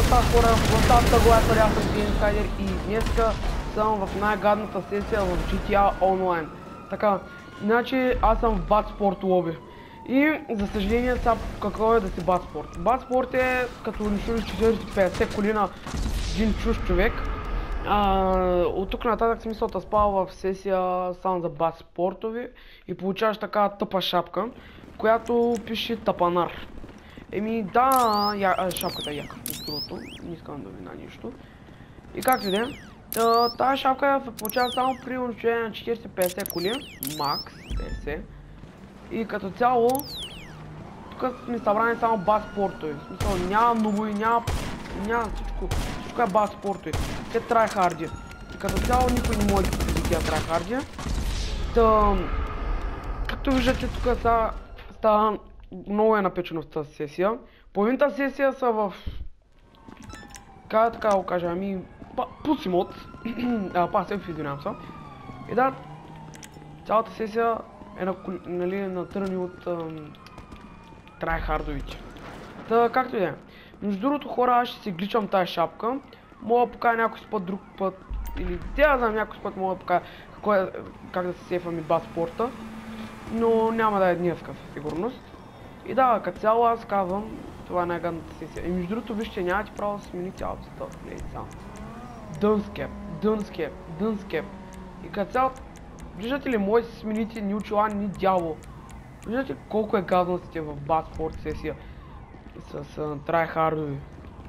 става хора, в Тъглайпер, аз съм GameSkyder и днеска съм в най-гадната сесия в GTA Online. Така, значи аз съм в Batsport лоби. И за съжаление сега какво е да си Batsport. Batsport е като унищожиш 40-50 коли на един чужд човек. От тук нататък смисъл да спава в сесия само за Batsportoви и получаваш така тъпа шапка, която пише Тапанар. Еми да, шапката е яка, между другото, не искам да вина нищо. И както и да е, тази шапка получава само при унищожение на 40-50 коли, макс 50. И като цяло, тук сме събрани само Batsportoви. В смисъл няма много и няма всичко е Batsportoви. Те трайхарди. И като цяло никой не може да купи тия трайхарди. Както виждате, тук става много е напечено в тази сесия. Половината сесия са в... така да го кажа, ами... пуси мод. Пасев, извинявам се. И да, цялата сесия е натърни от трайхардовите. Та, както и да е. Между другото хора, аз ще си гличам тази шапка. Мога да покажа някой път, друг път. Или да знам, някой път мога да покажа как да се сейфам и Batsporta. Но няма да е днеска със сигурност. И да, като цяло аз казвам, това е най-гадната сесия. И между другото, вижте, нямате право да смени цялото стъл. Дънскеп. И като цяло, виждате ли, може да си смените ни очила, ни дявол. Виждате колко е газностите в Batsport сесия с трайхардови.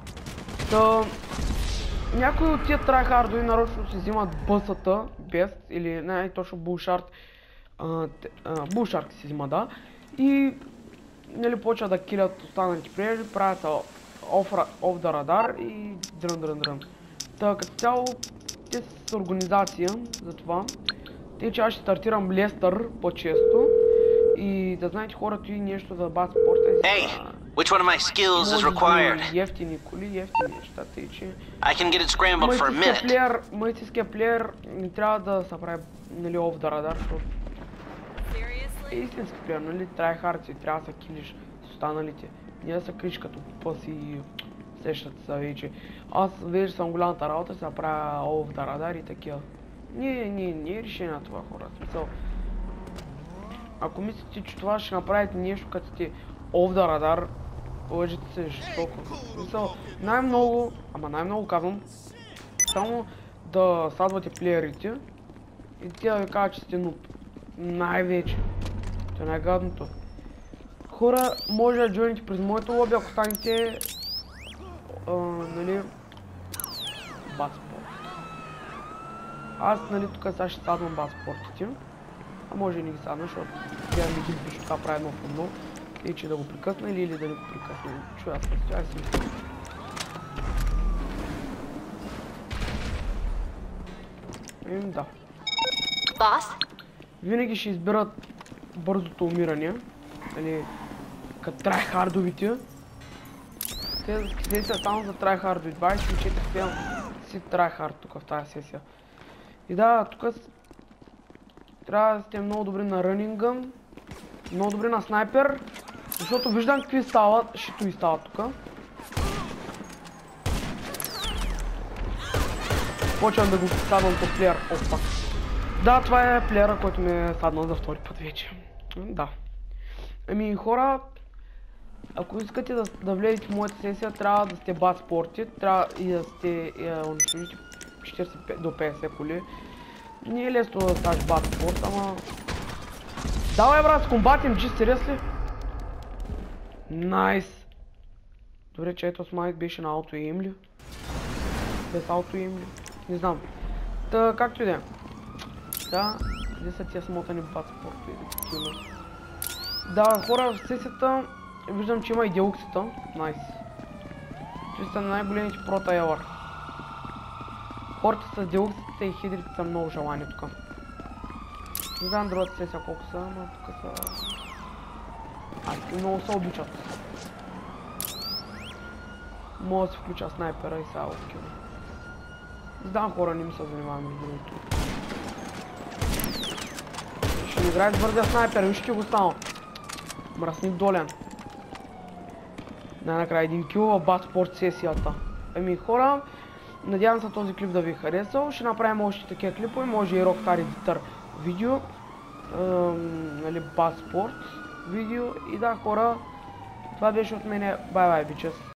Някои от тия трайхардови нарочно си взимат бъсата, бест или не точно булшарк. Булшарк си взима, да. И нали почва да килят останалите приятели, правят off the radar и дрън. Та като цяло те са с организация за това. Те че аз ще стартирам Лестър по-често. И да знаете хората и нещо за Batsport. Hey, which one of my skills is required? Ефтини коли, ефтини неща, тъй че... I can get it scrambled for a minute. Мъйстиския плеер не трябва да се прави, нали, off the radar, защото... Истински плеер, нали, трайхард си, трябва да се килиш с останалите. Не да се криш като пъс и сещат се вече. Аз вече съм голямата работа, се правя off the radar и такива. Не е решение на това хора, смисъл. Ако мислите, че това ще направите нещо като сте off the radar, лъжите се жестоко. Смисъл, най-много казвам, само да садвате плеерите и те да ви кажат, че сте нуб. Най-вече. Това е най-гадното. Хора, може да джойните през моето лоби, ако станете нали, Batsport. Аз, нали, тук сега ще садвам Batsportите. А може и не ги садна, защото тя ми ги пише това прави едно по едно. И че да го прекъсна или да не го прекъсна. Чуя аз тя си мисля. Да. Винаги ще изберат бързото умиране. Или като трайхардовите. Те са само за трайхардови. 24 си трайхард тук в тази сесия. И да, тук трябва да сте много добри на рънинга, много добри на снайпер, защото виждам какви стават, шито и стават тук. Почвам да го садвам по плеер. Опа. Да, това е плеера, който ме е саднал за втори път вече. Да. Ами хора, ако искате да влезете в моята сесия, трябва да сте Batsporti, трябва и да сте унищожите 40 до 50 коли. Не е лесно да ставаш Batsport, ама... Давай брат, с комбатим, G-Series ли? Найс! Добре, че ето с майк беше на auto-aim ли? Без auto-aim ли? Не знам. Та, както и да е. Да, къде са тия смотани Batsport или такива? Да, хора, в сесията виждам, че има и делуксата. Найс. Това са най-големите прота елър. Хората с делуксите и хидрите са много желани тук. Не знам другата сесия колко са, но тук са... много се обичат. Мога да се включа снайпера и сега откива. Не знам хора, не ми се занимавам между другото. Ще ми играят с бързия снайпер, вижте го станал. Мръсник долен. Най-накрая един кил в Batsport сесията. Ами хора, надявам се този клип да ви е харесал. Ще направим още такива клипове, може и Rockstar Editor видео, нали, Bass Sport видео. И да хора, това беше от мене. Бай-бай, бичес.